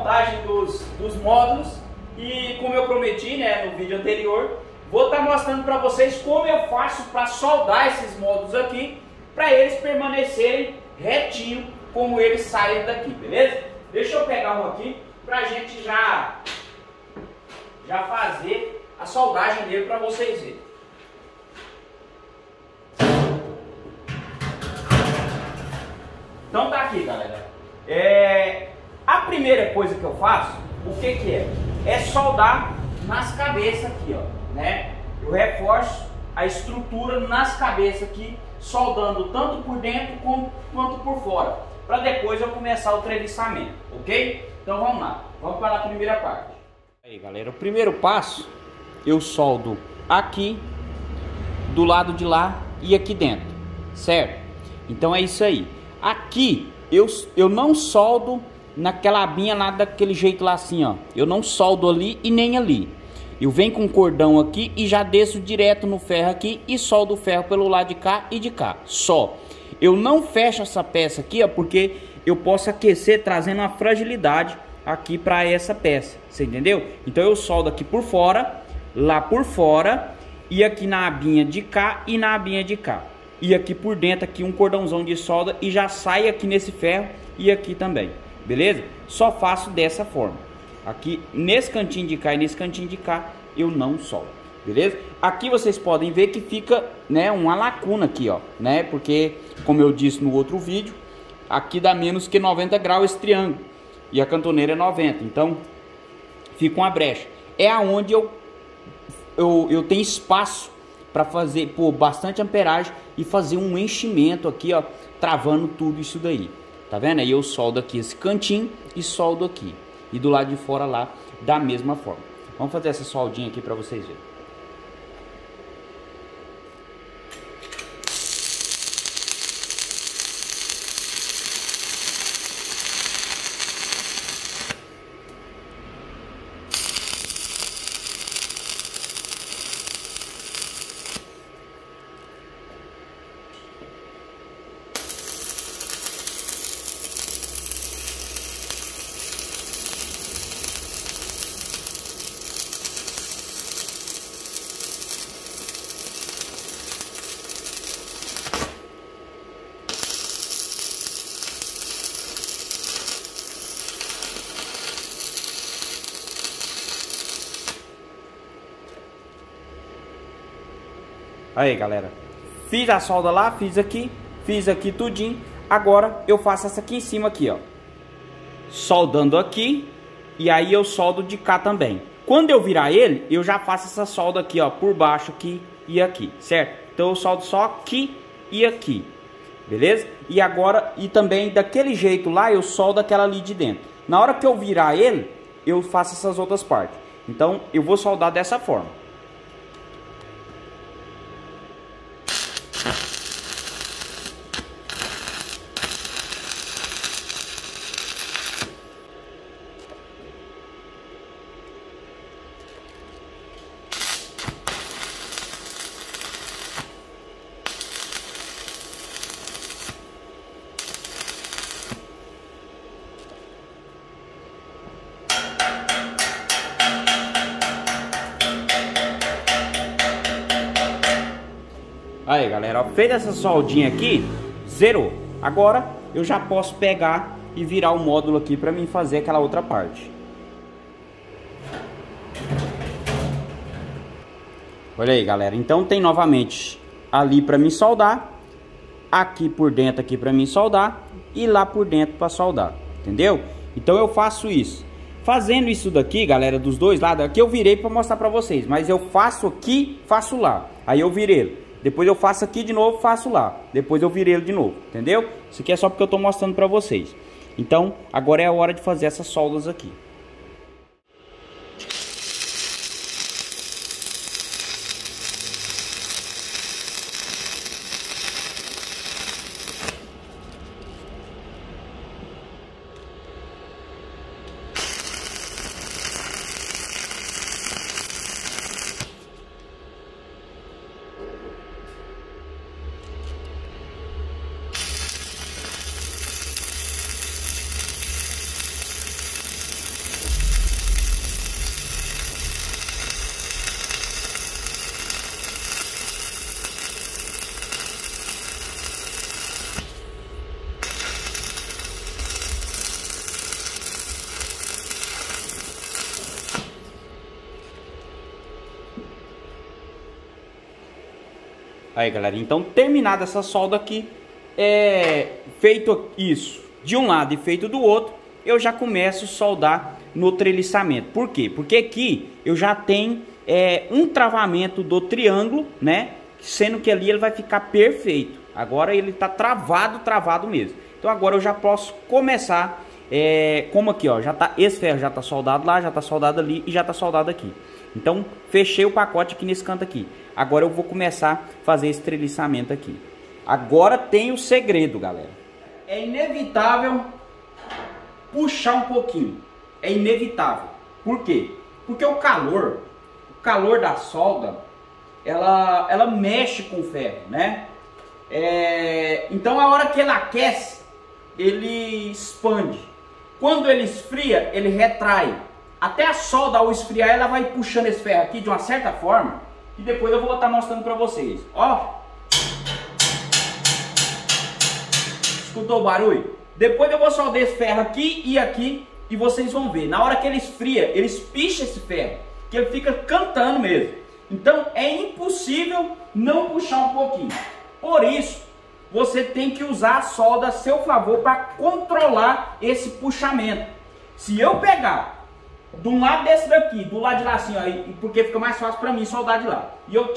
montagem dos módulos e, como eu prometi, né, no vídeo anterior, vou estar mostrando para vocês como eu faço para soldar esses módulos aqui, para eles permanecerem retinho como eles saem daqui, beleza? Deixa eu pegar um aqui para a gente já fazer a soldagem dele para vocês verem. Então tá aqui, galera. A primeira coisa que eu faço, o que que é? É soldar nas cabeças aqui, ó, né? Eu reforço a estrutura nas cabeças aqui, soldando tanto por dentro quanto por fora, para depois eu começar o treviçamento, ok? Então vamos lá, vamos para a primeira parte. Aí, galera, o primeiro passo eu soldo aqui, do lado de lá e aqui dentro, certo? Então é isso aí. Aqui eu não soldo naquela abinha lá daquele jeito lá assim, ó. Eu não soldo ali e nem ali. Eu venho com o cordão aqui e já desço direto no ferro aqui e soldo o ferro pelo lado de cá e de cá. Só. Eu não fecho essa peça aqui, ó, porque eu posso aquecer trazendo uma fragilidade aqui para essa peça. Você entendeu? Então eu soldo aqui por fora, lá por fora e aqui na abinha de cá e na abinha de cá. E aqui por dentro aqui um cordãozão de solda e já sai aqui nesse ferro e aqui também. Beleza? Só faço dessa forma. Aqui nesse cantinho de cá e nesse cantinho de cá eu não soldo. Beleza? Aqui vocês podem ver que fica, né, uma lacuna aqui, ó, né? Porque como eu disse no outro vídeo, aqui dá menos que 90 graus esse triângulo e a cantoneira é 90. Então fica uma brecha. É aonde eu tenho espaço para fazer por bastante amperagem e fazer um enchimento aqui, ó, travando tudo isso daí. Tá vendo? Aí eu soldo aqui esse cantinho e soldo aqui. E do lado de fora lá, da mesma forma. Vamos fazer essa soldinha aqui para vocês verem. Aí, galera, fiz a solda lá, fiz aqui tudinho. Agora eu faço essa aqui em cima aqui, ó, soldando aqui. E aí eu soldo de cá também. Quando eu virar ele, eu já faço essa solda aqui, ó, por baixo aqui e aqui, certo? Então eu soldo só aqui e aqui, beleza? E agora, e também daquele jeito lá, eu soldo aquela ali de dentro. Na hora que eu virar ele, eu faço essas outras partes. Então eu vou soldar dessa forma. Aí, galera, ó, fez essa soldinha aqui, zerou. Agora eu já posso pegar e virar o módulo aqui para mim fazer aquela outra parte. Olha aí, galera, então tem novamente ali para mim soldar, aqui por dentro aqui para mim soldar e lá por dentro para soldar, entendeu? Então eu faço isso. Fazendo isso daqui, galera, dos dois lados, aqui eu virei para mostrar para vocês, mas eu faço aqui, faço lá. Aí eu virei. Depois eu faço aqui de novo, faço lá. Depois eu virei ele de novo, entendeu? Isso aqui é só porque eu tô mostrando para vocês. Então, agora é a hora de fazer essas soldas aqui. Aí, galera, então terminada essa solda aqui, feito isso de um lado e feito do outro, eu já começo a soldar no treliçamento. Por quê? Porque aqui eu já tenho um travamento do triângulo, né? Sendo que ali ele vai ficar perfeito. Agora ele tá travado mesmo. Então agora eu já posso começar, como aqui, ó, já tá, esse ferro já tá soldado lá, já tá soldado ali e já tá soldado aqui. Então fechei o pacote aqui nesse canto aqui. Agora eu vou começar a fazer esse treliçamento aqui. Agora tem o segredo, galera. É inevitável puxar um pouquinho. É inevitável. Por quê? Porque o calor da solda, ela mexe com o ferro, né? Então a hora que ele aquece, ele expande. Quando ele esfria, ele retrai. Até a solda, ao esfriar, ela vai puxando esse ferro aqui de uma certa forma, que depois eu vou estar mostrando para vocês. Ó, escutou o barulho? Depois eu vou soldar esse ferro aqui e vocês vão ver. Na hora que ele esfria, ele espicha esse ferro, que ele fica cantando mesmo. Então é impossível não puxar um pouquinho. Por isso, você tem que usar a solda a seu favor para controlar esse puxamento. Se eu pegar de um lado desse daqui, do lado de lá assim, ó, porque fica mais fácil para mim soldar de lá. E eu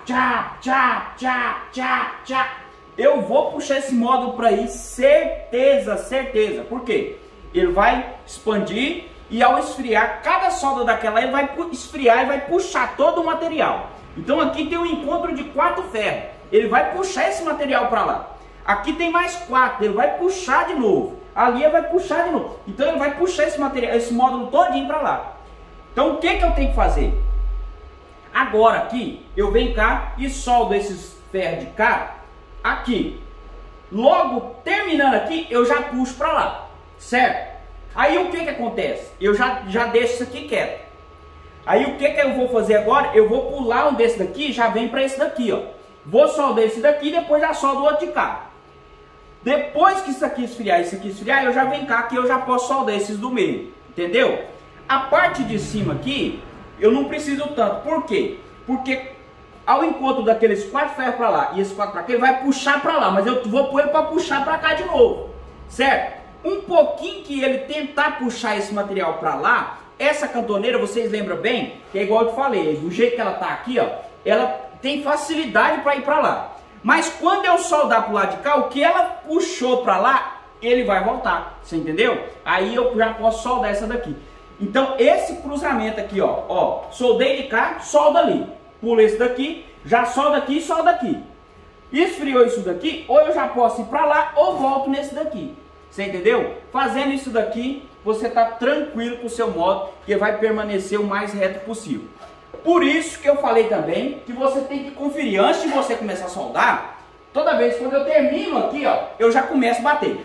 eu vou puxar esse módulo para aí, certeza. Por quê? Ele vai expandir e ao esfriar, cada solda daquela ele vai esfriar e vai puxar todo o material. Então aqui tem um encontro de 4 ferros. Ele vai puxar esse material para lá. Aqui tem mais 4, ele vai puxar de novo. Ali ele vai puxar de novo. Então ele vai puxar esse material, esse módulo todinho para lá. Então o que eu tenho que fazer? Agora aqui, eu venho cá e soldo esses ferros de cá aqui. Logo terminando aqui, eu já puxo para lá, certo? Aí o que acontece? Eu já deixo isso aqui quieto. Aí o que eu vou fazer agora? Eu vou pular um desse daqui e já vem para esse daqui, ó. Vou soldar esse daqui e depois já soldo o outro de cá. Depois que isso aqui esfriar, eu já venho cá que eu já posso soldar esses do meio, entendeu? A parte de cima aqui, eu não preciso tanto. Por quê? Porque ao encontro daqueles 4 ferros para lá e esses 4 para cá, ele vai puxar para lá, mas eu vou pôr ele para puxar para cá de novo, certo? Um pouquinho que ele tentar puxar esse material para lá, essa cantoneira, vocês lembram bem, que é igual eu te falei, do jeito que ela tá aqui, ó, ela tem facilidade para ir para lá. Mas quando eu soldar pro lado de cá, o que ela puxou para lá, ele vai voltar, você entendeu? Aí eu já posso soldar essa daqui. Então esse cruzamento aqui, ó, soldei de cá, solda ali. Pula esse daqui, já solda aqui e solda aqui. Esfriou isso daqui, ou eu já posso ir para lá ou volto nesse daqui. Você entendeu? Fazendo isso daqui, você tá tranquilo com o seu módulo, que vai permanecer o mais reto possível. Por isso que eu falei também que você tem que conferir antes de você começar a soldar. Toda vez quando eu termino aqui, ó, eu já começo a bater.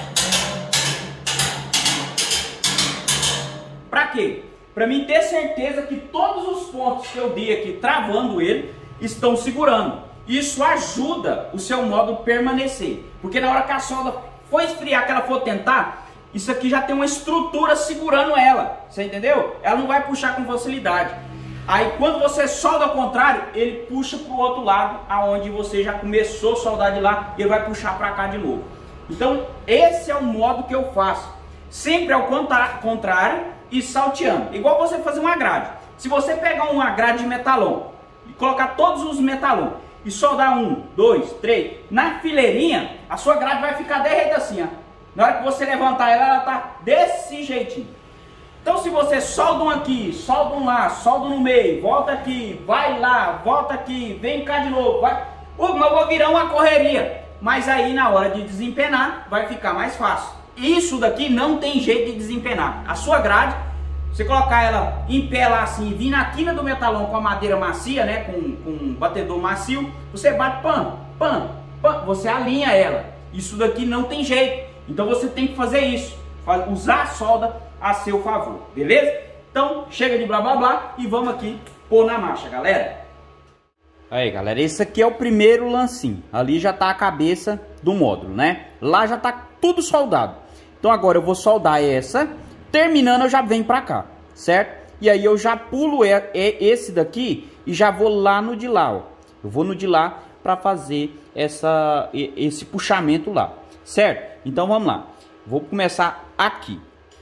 Pra quê? Pra mim ter certeza que todos os pontos que eu dei aqui travando ele estão segurando. Isso ajuda o seu módulo permanecer. Porque na hora que a solda for esfriar, que ela for tentar, isso aqui já tem uma estrutura segurando ela. Você entendeu? Ela não vai puxar com facilidade. Aí quando você solda ao contrário, ele puxa para o outro lado, aonde você já começou a soldar de lá, ele vai puxar para cá de novo. Então esse é o modo que eu faço, sempre ao contrário e salteando, igual você fazer uma grade. Se você pegar uma grade de metalon e colocar todos os metalon e soldar 1, 2, 3 na fileirinha, a sua grade vai ficar derreta assim, ó. Na hora que você levantar ela, ela tá desse jeitinho. Então se você solda um aqui, solda um lá, solda no meio, volta aqui, vai lá, volta aqui, vem cá de novo, vai, mas eu vou virar uma correria. Mas aí na hora de desempenar vai ficar mais fácil. Isso daqui não tem jeito de desempenar. A sua grade, você colocar ela em pé lá assim, vir na quina do metalon com a madeira macia, né, com um batedor macio, você bate pam, você alinha ela. Isso daqui não tem jeito. Então você tem que fazer isso, usar a solda a seu favor, beleza? Então chega de blá blá blá e vamos aqui pôr na marcha, galera. Aí, galera, esse aqui é o primeiro lancinho. Ali já tá a cabeça do módulo, né? Lá já tá tudo soldado. Então agora eu vou soldar essa. Terminando eu já venho pra cá, certo? E aí eu já pulo esse daqui e já vou lá no de lá, ó. Eu vou no de lá para fazer esse puxamento lá, certo? Então vamos lá, vou começar aqui.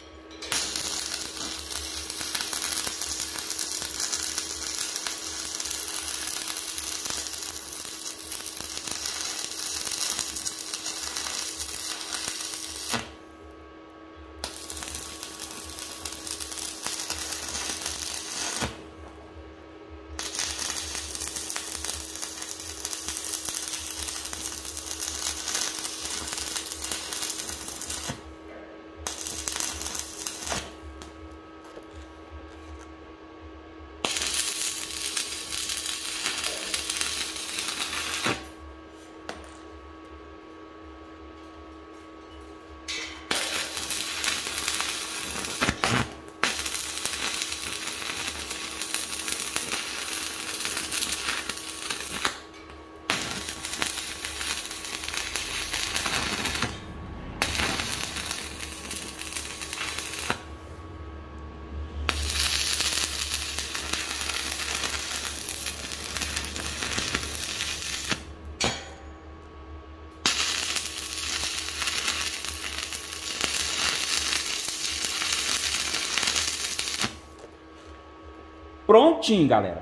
Prontinho, galera.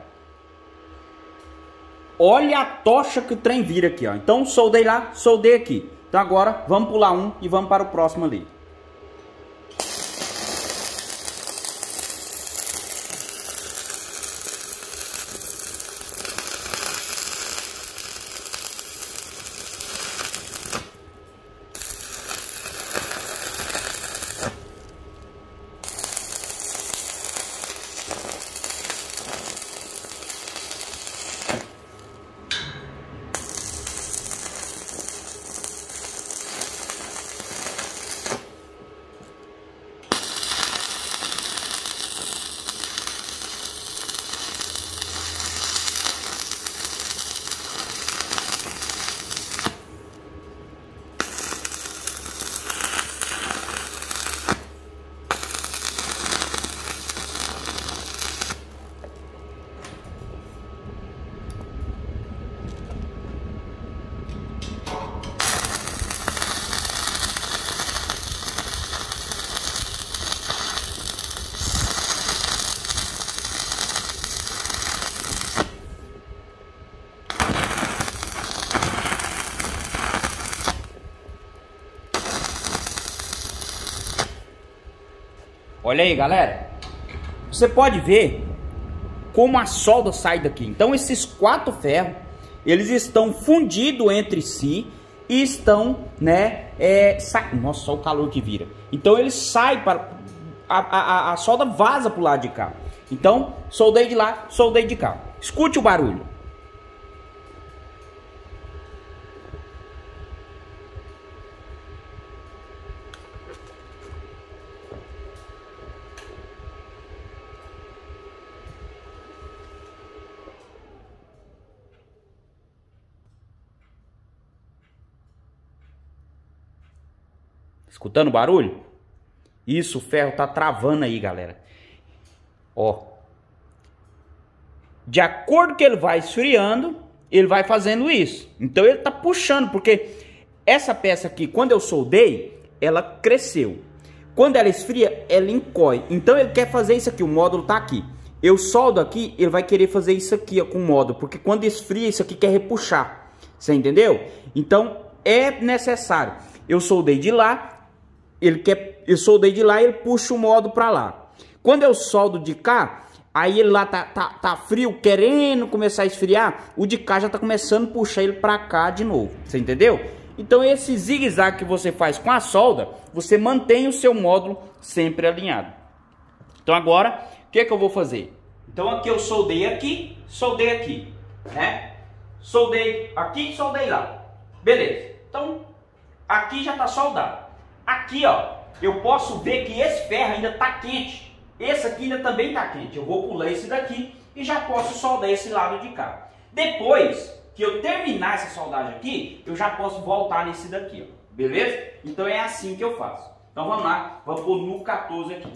Olha a tocha que o trem vira aqui, ó. Então soldei lá, soldei aqui. Então agora vamos pular um e vamos para o próximo ali. Olha aí, galera. Você pode ver como a solda sai daqui. Então esses 4 ferros, eles estão fundidos entre si e estão, né, nossa, olha o calor que vira. Então eles saem para a solda vaza pro lado de cá. Então soldei de lá, soldei de cá. Escute o barulho. Escutando o barulho? Isso, o ferro tá travando aí, galera. Ó. De acordo que ele vai esfriando, ele vai fazendo isso. Então ele tá puxando, porque essa peça aqui, quando eu soldei, ela cresceu. Quando ela esfria, ela encolhe. Então ele quer fazer isso aqui, o módulo tá aqui. Eu soldo aqui, ele vai querer fazer isso aqui, ó, com o módulo, porque quando esfria, isso aqui quer repuxar. Você entendeu? Então é necessário. Eu soldei de lá, eu soldei de lá e ele puxa o módulo para lá. Quando eu soldo de cá, aí ele lá tá frio, querendo começar a esfriar, o de cá já tá começando a puxar ele para cá de novo. Você entendeu? Então esse zigue-zague que você faz com a solda, você mantém o seu módulo sempre alinhado. Então agora, o que é que eu vou fazer? Então aqui eu soldei aqui, né? Soldei aqui, soldei lá. Beleza. Então aqui já tá soldado. Aqui, ó, eu posso ver que esse ferro ainda tá quente. Esse aqui ainda também tá quente. Eu vou pular esse daqui e já posso soldar esse lado de cá. Depois que eu terminar essa soldagem aqui, eu já posso voltar nesse daqui, ó. Beleza? Então é assim que eu faço. Então vamos lá, vamos pôr no 14 aqui.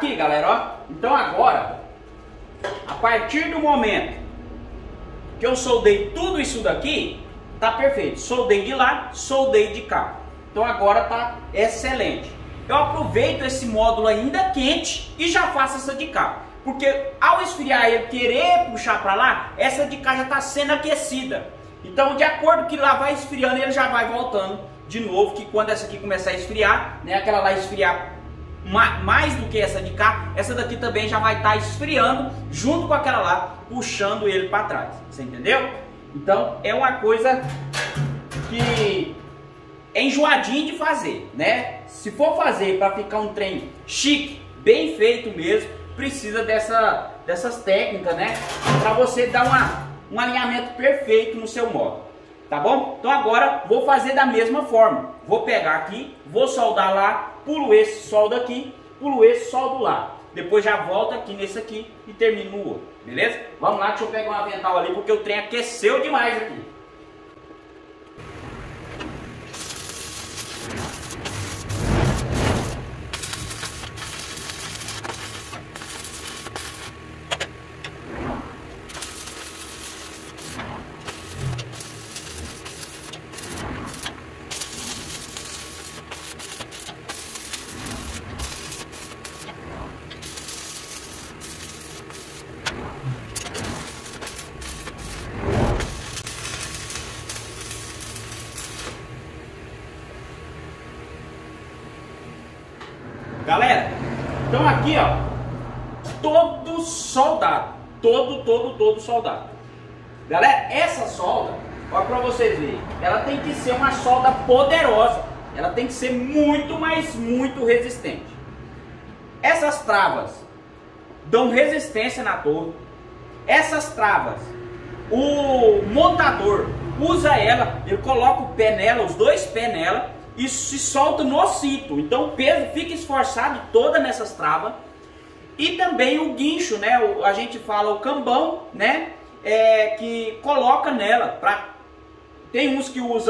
Aqui, galera, ó. Então agora, a partir do momento que eu soldei tudo isso daqui, tá perfeito. Soldei de lá, soldei de cá. Então agora tá excelente. Eu aproveito esse módulo ainda quente e já faço essa de cá. Porque ao esfriar ele querer puxar para lá, essa de cá já está sendo aquecida. Então de acordo que lá vai esfriando, ele já vai voltando de novo. Que quando essa aqui começar a esfriar, né, aquela lá esfriar mais do que essa de cá, essa daqui também já vai estar esfriando junto com aquela lá, puxando ele para trás. Você entendeu? Então é uma coisa que é enjoadinho de fazer, né? Se for fazer para ficar um trem chique, bem feito mesmo, precisa dessas técnicas, né? Para você dar um alinhamento perfeito no seu módulo, tá bom? Então agora vou fazer da mesma forma. Vou pegar aqui, vou soldar lá, pulo esse, soldo aqui, pulo esse, soldo lá. Depois já volto aqui nesse aqui e termino no outro, beleza? Vamos lá, deixa eu pegar um avental ali porque o trem aqueceu demais aqui. Galera, então aqui ó, todo soldado, todo soldado. Galera, essa solda, olha pra vocês verem, ela tem que ser uma solda poderosa, ela tem que ser muito, mas muito resistente. Essas travas dão resistência na torre. Essas travas, o montador usa ela, ele coloca o pé nela, os dois pés nela, e se solta no cinto. Então o peso fica esforçado toda nessas travas. E também o guincho, né? A gente fala o cambão, né? Que coloca nela. Tem uns que usa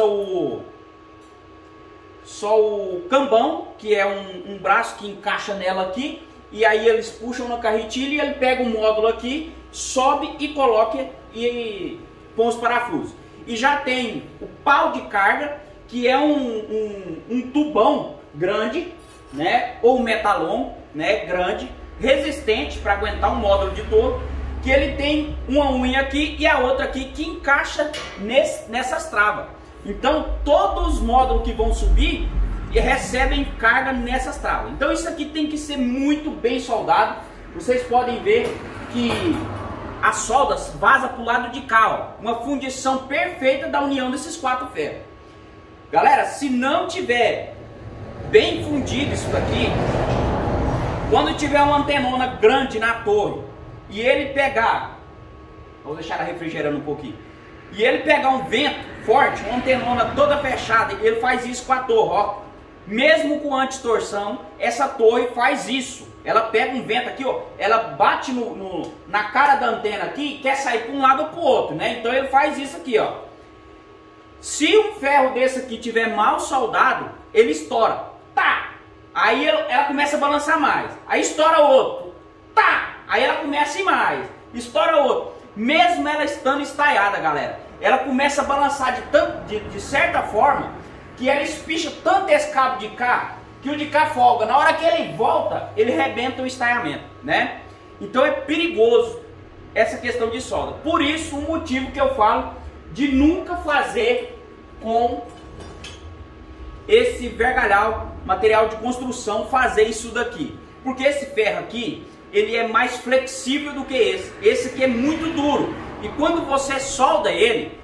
só o cambão, que é um braço que encaixa nela aqui. E aí eles puxam na carretilha e ele pega o módulo aqui, sobe e coloca e põe os parafusos. E já tem o pau de carga, que é um tubão grande, né, ou metalon, né, grande, resistente para aguentar um módulo de torre, que ele tem uma unha aqui e a outra aqui que encaixa nessas travas. Então todos os módulos que vão subir recebem carga nessas travas. Então isso aqui tem que ser muito bem soldado. Vocês podem ver que as soldas vazam para o lado de cá, ó, uma fundição perfeita da união desses quatro ferros. Galera, se não tiver bem fundido isso daqui, quando tiver uma antenona grande na torre e ele pegar, vou deixar ela refrigerando um pouquinho, e ele pegar um vento forte, uma antenona toda fechada, ele faz isso com a torre, ó. Mesmo com anti-torção, essa torre faz isso. Ela pega um vento aqui, ó, ela bate na cara da antena aqui e quer sair para um lado ou para o outro, né? Então ele faz isso aqui, ó. Se um ferro desse aqui tiver mal soldado, ele estoura. Tá! Aí ela começa a balançar mais. Aí estoura outro. Tá! Aí ela começa a ir mais. Estoura outro. Mesmo ela estando estaiada, galera, ela começa a balançar de certa forma que ela espicha tanto esse cabo de cá que o de cá folga. Na hora que ele volta, ele rebenta o estaiamento, né? Então é perigoso essa questão de solda. Por isso o motivo que eu falo de nunca fazer com esse vergalhau, material de construção, fazer isso daqui. Porque esse ferro aqui, ele é mais flexível do que esse. Esse aqui é muito duro. E quando você solda ele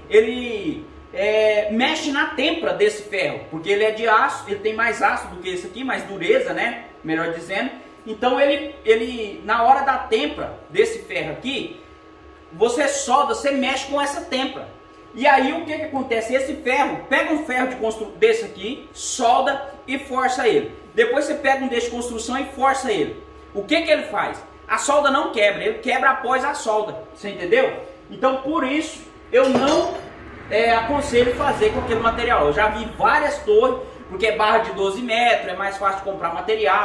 mexe na têmpora desse ferro. Porque ele é de aço, ele tem mais aço do que esse aqui, mais dureza, né? Melhor dizendo. Então ele na hora da têmpora desse ferro aqui, você solda, você mexe com essa têmpora. E aí o que acontece? Esse ferro, pega um ferro desse aqui, solda e força ele. Depois você pega um desse de construção e força ele. O que ele faz? A solda não quebra, ele quebra após a solda. Você entendeu? Então por isso eu não aconselho fazer com aquele material. Eu já vi várias torres, porque é barra de 12 metros, é mais fácil de comprar material.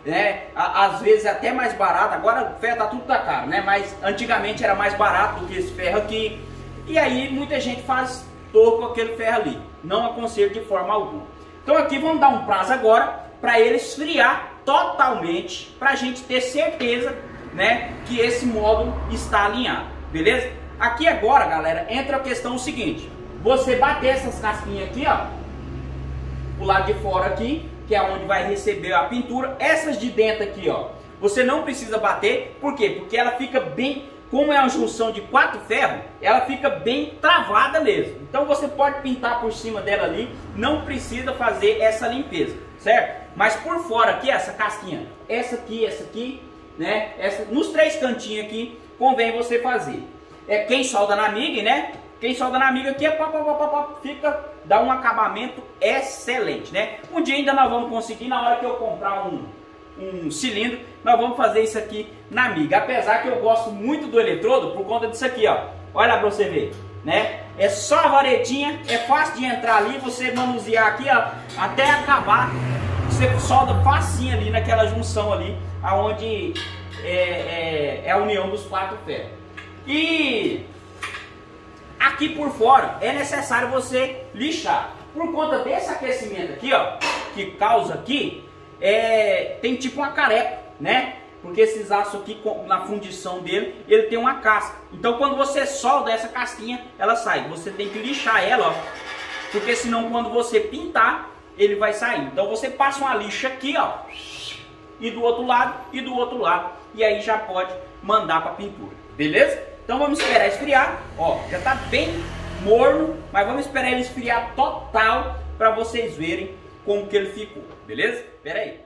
né? Às vezes até mais barato. Agora o ferro tá tudo tá caro, né? Mas antigamente era mais barato do que esse ferro aqui. E aí muita gente faz torno com aquele ferro ali. Não aconselho de forma alguma. Então aqui vamos dar um prazo agora para ele esfriar totalmente, para a gente ter certeza, né, que esse módulo está alinhado, beleza? Aqui agora, galera, entra a questão seguinte: você bater essas casquinhas aqui, ó, o lado de fora aqui, que é onde vai receber a pintura. Essas de dentro aqui, ó, você não precisa bater. Por quê? Porque ela fica bem, como é uma junção de 4 ferros, ela fica bem travada mesmo. Então você pode pintar por cima dela ali, não precisa fazer essa limpeza, certo? Mas por fora aqui, essa casquinha, essa aqui, né? Nos 3 cantinhos aqui, convém você fazer. Quem solda na MIG, né? Quem solda na MIG aqui dá um acabamento excelente, né? Um dia ainda nós vamos conseguir, na hora que eu comprar um cilindro, nós vamos fazer isso aqui na MIG. Apesar que eu gosto muito do eletrodo por conta disso aqui, ó. Olha lá pra você ver, né? É só a varetinha, é fácil de entrar ali, você manusear aqui, ó, até acabar. Você solda facinho ali naquela junção ali, aonde é a união dos 4 ferros. E aqui por fora é necessário você lixar. Por conta desse aquecimento aqui, ó, que causa aqui, tem tipo uma careca, né? Porque esses aços aqui, na fundição dele, ele tem uma casca. Então quando você solda essa casquinha, ela sai. Você tem que lixar ela, ó, porque senão quando você pintar, ele vai sair. Então você passa uma lixa aqui, ó, e do outro lado, e do outro lado, e aí já pode mandar para pintura, beleza? Então vamos esperar esfriar, ó, já tá bem morno, mas vamos esperar ele esfriar total para vocês verem como que ele ficou, beleza? Espera aí.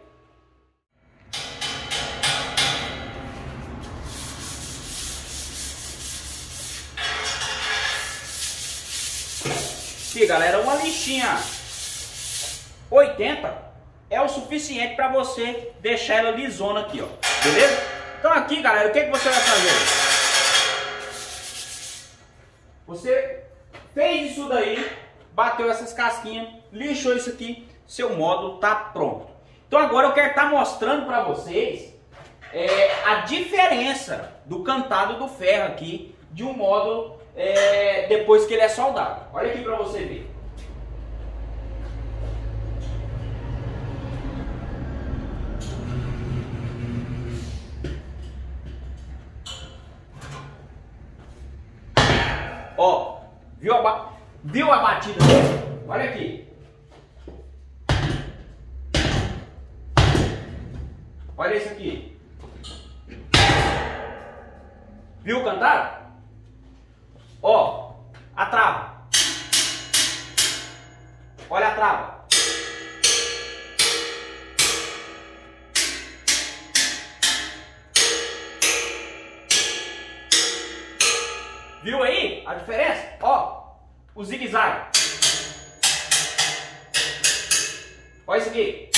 Aqui, galera, uma lixinha 80 é o suficiente para você deixar ela lisona aqui, ó, beleza? Então aqui, galera, o que você vai fazer? Você fez isso daí, bateu essas casquinhas, lixou isso aqui, seu módulo tá pronto. Então agora eu quero estar mostrando para vocês a diferença do cantado do ferro aqui de um módulo depois que ele é soldado. Olha aqui para você ver. Ó, viu a batida dele? Olha aqui. Olha isso aqui. Viu o cantado? Ó, a trava. Olha a trava. Viu aí a diferença? Ó, o zigue-zague. Olha isso aqui.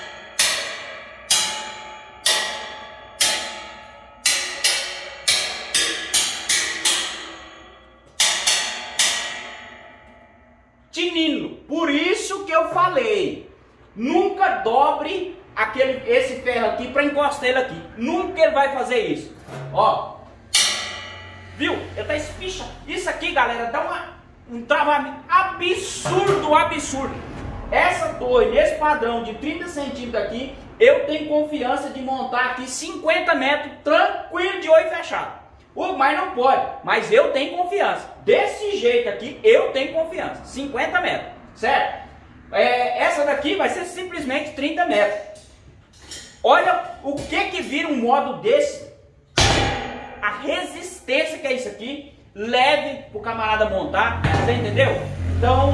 Tinino. Por isso que eu falei, nunca dobre esse ferro aqui para encostar ele aqui. Nunca ele vai fazer isso. Ó. Viu? Ele tá espicha. Isso aqui, galera, dá um travamento absurdo, absurdo. Essa torre, esse padrão de 30 centímetros aqui, eu tenho confiança de montar aqui 50 metros tranquilo, de olho fechado. Mas não pode, mas eu tenho confiança. Desse jeito aqui, eu tenho confiança. 50 metros, certo? Essa daqui vai ser simplesmente 30 metros. Olha o que vira um módulo desse. A resistência que é isso aqui, leve pro camarada montar, você entendeu? Então,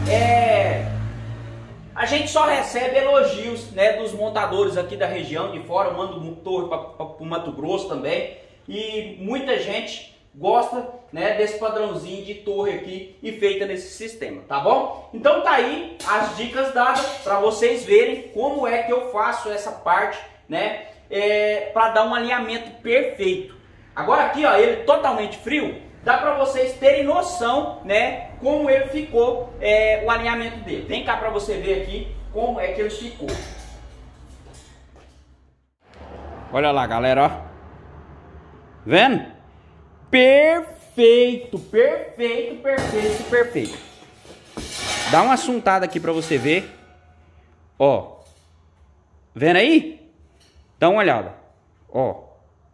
a gente só recebe elogios, né, dos montadores aqui da região de fora. Eu mando torre para o Mato Grosso também, e muita gente gosta, né, desse padrãozinho de torre aqui e feita nesse sistema, tá bom? Então tá aí as dicas dadas para vocês verem como é que eu faço essa parte, né, para dar um alinhamento perfeito. Agora aqui, ó, ele totalmente frio, dá para vocês terem noção, né, como ele ficou, o alinhamento dele. Vem cá para você ver aqui como é que ele ficou. Olha lá, galera, ó. Vendo? Perfeito, perfeito, perfeito, perfeito. Dá uma assuntada aqui pra você ver. Ó. Vendo aí? Dá uma olhada. Ó.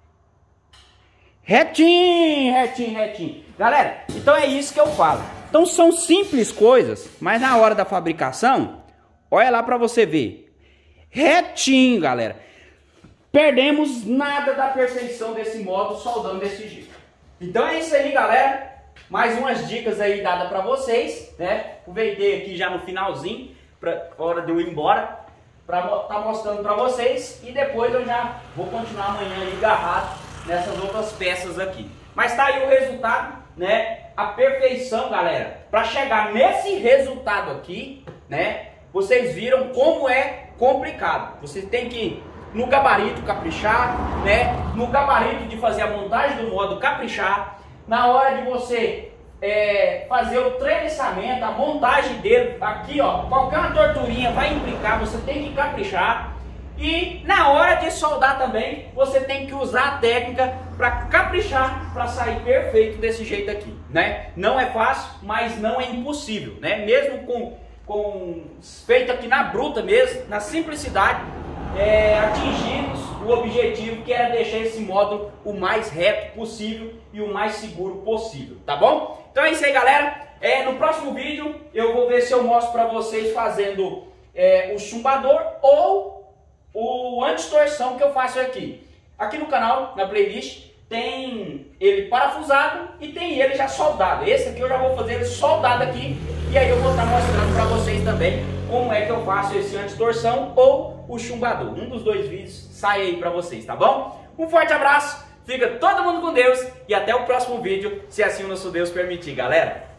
Retinho, retinho, retinho. Galera, então é isso que eu falo. Então são simples coisas, mas na hora da fabricação, olha lá pra você ver. Retinho, galera. Perdemos nada da perfeição desse modo soldando desse jeito. Então é isso aí, galera. Mais umas dicas aí dadas pra vocês, né? Aproveitei aqui já no finalzinho, pra hora de eu ir embora, pra estar mostrando pra vocês. E depois eu já vou continuar amanhã aí agarrado nessas outras peças aqui. Mas tá aí o resultado, né? A perfeição, galera. Pra chegar nesse resultado aqui, né? Vocês viram como é complicado. Você tem que no gabarito caprichar, né? No gabarito de fazer a montagem do modo caprichar. Na hora de você fazer o treliçamento, a montagem dele, aqui ó, qualquer uma torturinha vai implicar, você tem que caprichar. E na hora de soldar também, você tem que usar a técnica para caprichar, para sair perfeito desse jeito aqui, né? Não é fácil, mas não é impossível, né? Mesmo com feito aqui na bruta mesmo, na simplicidade, atingimos o objetivo, que era deixar esse módulo o mais reto possível e o mais seguro possível, tá bom? Então é isso aí, galera. No próximo vídeo eu vou ver se eu mostro para vocês fazendo o chumbador ou o anti-torção que eu faço aqui. Aqui no canal, na playlist, tem ele parafusado e tem ele já soldado. Esse aqui eu já vou fazer ele soldado aqui, e aí eu vou estar mostrando para vocês também como é que eu faço esse anti-torção ou o chumbador. Um dos dois vídeos sai aí para vocês, tá bom? Um forte abraço, fica todo mundo com Deus e até o próximo vídeo, se assim o nosso Deus permitir, galera.